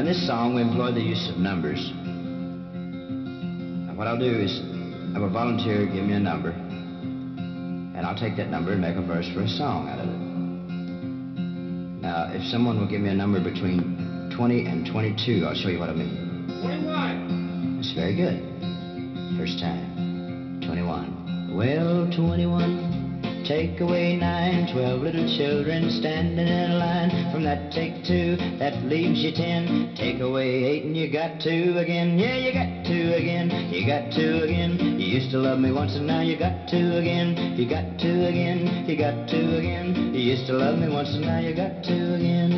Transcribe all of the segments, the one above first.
this song, we employ the use of numbers. And what I'll do is have a volunteer give me a number, and I'll take that number and make a verse for a song out of it. Now, if someone will give me a number between 20 and 22, I'll show you what I mean. 21. That's very good. First time. 21. Well, 21. Take away 9, 12 little children standing in a line. From that, take 2, that leaves you 10. Take away 8 and you got 2 again. Yeah, you got 2 again. You got 2 again. You used to love me once and now you got 2 again. You got 2 again. You got 2 again. You used to love me once and now you got 2 again.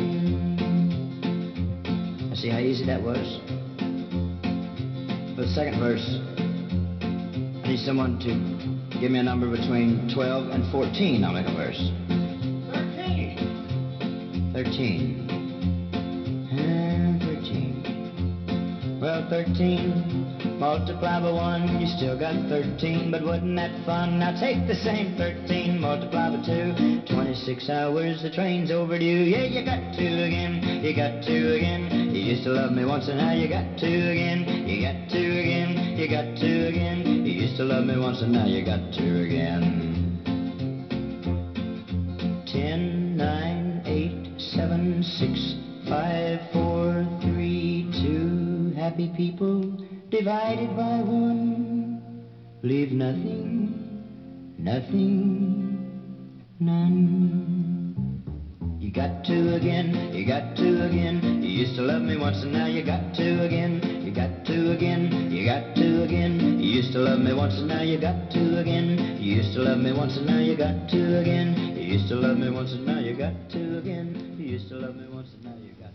Now see how easy that was? For the second verse, I need someone to give me a number between 12 and 14. I'll make a verse. 13. 13. 13. Well, 13 multiply by 1, you still got 13, but wasn't that fun? Now take the same 13, multiply by 2, 26 hours, the train's overdue. Yeah, you got 2 again, you got 2 again. You used to love me once and now you got 2 again. You got 2 again, you got 2 again. You used to love me once and now you got 2 again. 10, 9, 8, 7, 6, 5, 4, 3, 2. Happy people divided by 1. Leave nothing, nothing, none. You got 2 again, you got 2 again. You used to love me once and now you got 2 again. You got 2 again, you got 2 again. You used to love me once and now you got 2 again. You used to love me once and now you got 2 again. You used to love me once and now you got 2 again. You used to love me once and now you got